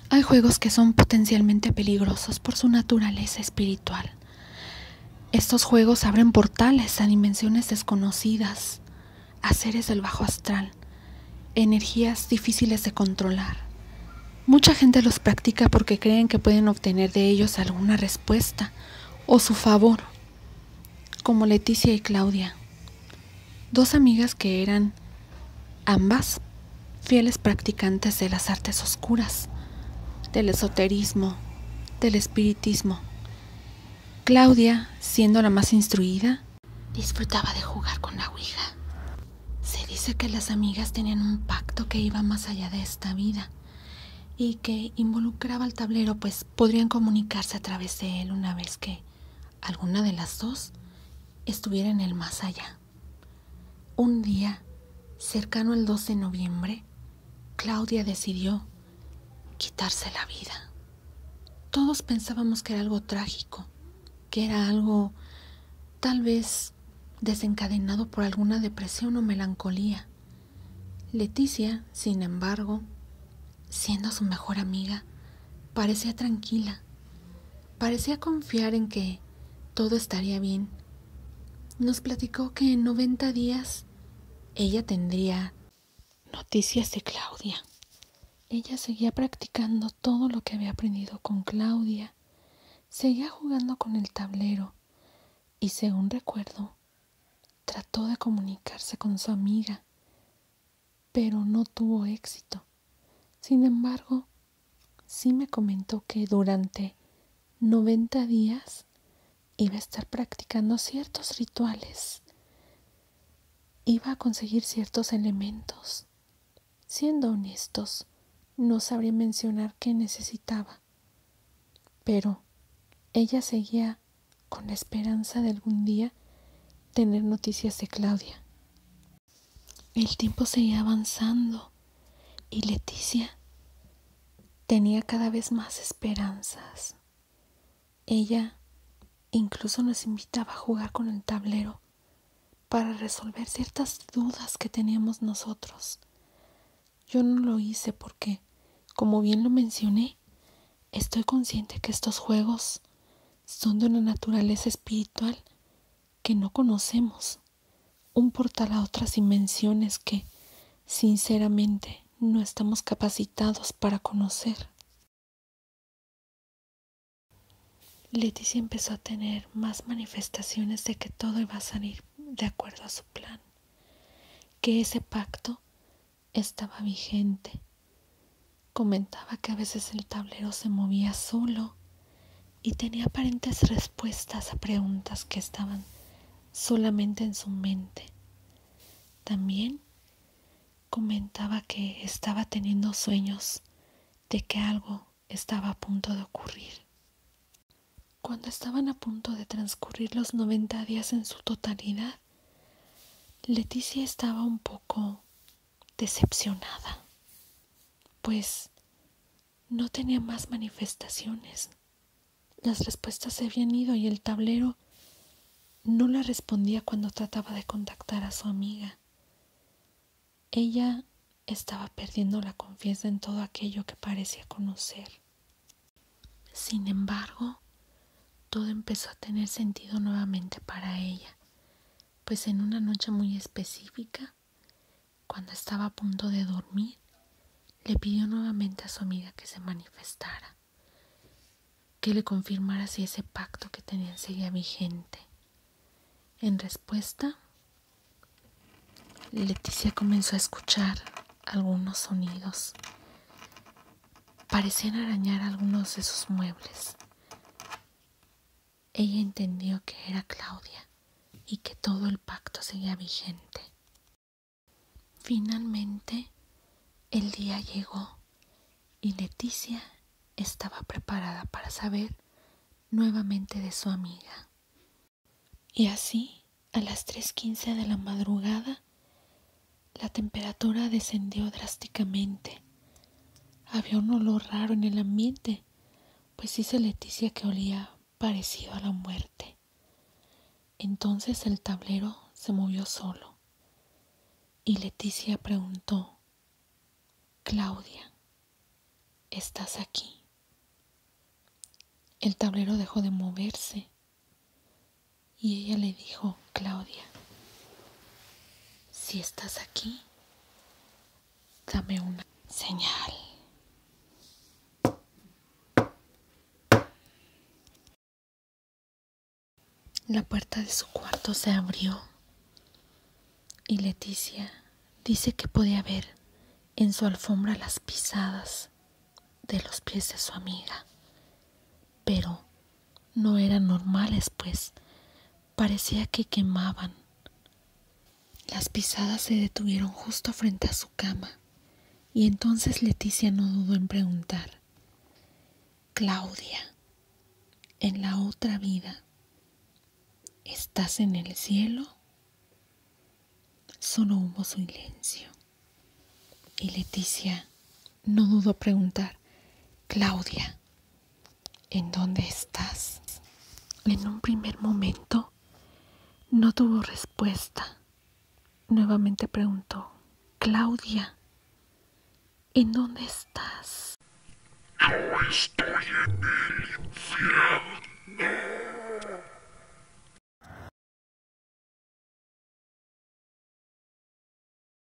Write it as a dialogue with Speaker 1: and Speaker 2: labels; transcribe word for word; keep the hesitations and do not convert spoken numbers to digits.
Speaker 1: Hay juegos que son potencialmente peligrosos por su naturaleza espiritual. Estos juegos abren portales a dimensiones desconocidas, a seres del bajo astral, energías difíciles de controlar. Mucha gente los practica porque creen que pueden obtener de ellos alguna respuesta o su favor, como Leticia y Claudia, dos amigas que eran ambas fieles practicantes de las artes oscuras, del esoterismo, del espiritismo. Claudia, siendo la más instruida, disfrutaba de jugar con la ouija. Se dice que las amigas tenían un pacto que iba más allá de esta vida y que involucraba al tablero, pues podrían comunicarse a través de él una vez que alguna de las dos estuviera en el más allá. Un día, cercano al dos de noviembre, Claudia decidió quitarse la vida. Todos pensábamos que era algo trágico, que era algo tal vez desencadenado por alguna depresión o melancolía. Leticia, sin embargo, siendo su mejor amiga, parecía tranquila, parecía confiar en que todo estaría bien. Nos platicó que en noventa días ella tendría noticias de Claudia. Ella seguía practicando todo lo que había aprendido con Claudia, seguía jugando con el tablero y, según recuerdo, trató de comunicarse con su amiga, pero no tuvo éxito. Sin embargo, sí me comentó que durante noventa días iba a estar practicando ciertos rituales, iba a conseguir ciertos elementos. Siendo honestos, no sabría mencionar qué necesitaba, pero ella seguía con la esperanza de algún día tener noticias de Claudia. El tiempo seguía avanzando y Leticia tenía cada vez más esperanzas. Ella incluso nos invitaba a jugar con el tablero para resolver ciertas dudas que teníamos nosotros. Yo no lo hice porque, como bien lo mencioné, estoy consciente que estos juegos son de una naturaleza espiritual que no conocemos, un portal a otras dimensiones que, sinceramente, no estamos capacitados para conocer. Leticia empezó a tener más manifestaciones de que todo iba a salir de acuerdo a su plan, que ese pacto estaba vigente. Comentaba que a veces el tablero se movía solo y tenía aparentes respuestas a preguntas que estaban solamente en su mente. También comentaba que estaba teniendo sueños de que algo estaba a punto de ocurrir. Cuando estaban a punto de transcurrir los noventa días en su totalidad, Leticia estaba un poco decepcionada, pues no tenía más manifestaciones. Las respuestas se habían ido y el tablero no le respondía cuando trataba de contactar a su amiga. Ella estaba perdiendo la confianza en todo aquello que parecía conocer. Sin embargo, todo empezó a tener sentido nuevamente para ella, pues en una noche muy específica, cuando estaba a punto de dormir, le pidió nuevamente a su amiga que se manifestara, que le confirmara si ese pacto que tenían seguía vigente. En respuesta, Leticia comenzó a escuchar algunos sonidos. Parecían arañar algunos de sus muebles. Ella entendió que era Claudia y que todo el pacto seguía vigente. Finalmente, el día llegó y Leticia estaba preparada para saber nuevamente de su amiga. Y así, a las tres quince de la madrugada, la temperatura descendió drásticamente. Había un olor raro en el ambiente, pues dice Leticia que olía parecido a la muerte. Entonces el tablero se movió solo y Leticia preguntó: Claudia, ¿estás aquí? El tablero dejó de moverse y ella le dijo, Claudia, si estás aquí, dame una señal. La puerta de su cuarto se abrió y Leticia dice que podía ver en su alfombra las pisadas de los pies de su amiga, pero no eran normales, pues parecía que quemaban. Las pisadas se detuvieron justo frente a su cama y entonces Leticia no dudó en preguntar, Claudia, en la otra vida, ¿estás en el cielo? Solo hubo silencio y Leticia no dudó preguntar, Claudia, ¿en dónde estás? En un primer momento no tuvo respuesta. Nuevamente preguntó, Claudia, ¿en dónde estás?
Speaker 2: Yo estoy en